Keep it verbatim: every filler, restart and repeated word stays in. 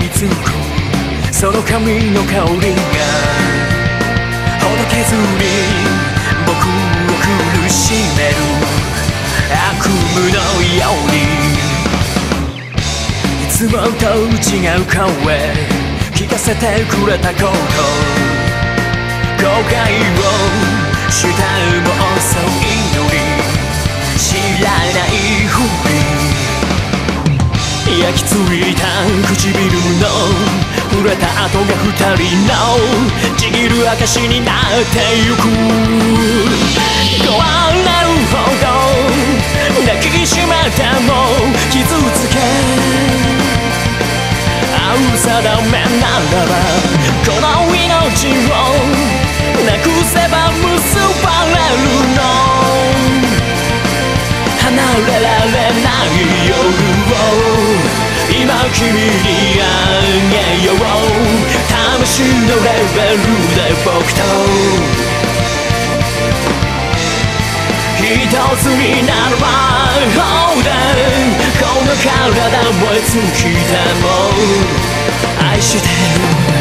みつくその髪の香りがほどけずに僕を苦しめる悪夢のようにいつもと違う声聞かせてくれたこと後悔をしたも遅いのに知らないふり焼き付いた唇の触れた跡が二人のちぎる証になってゆく怖なるほど抱きしめても傷つけ会う定めならばこの命をなくせば結ばれるの離れられない夜を今君にあげよう魂のレベルで僕と一つになれば Oh then この体燃え尽きても愛してる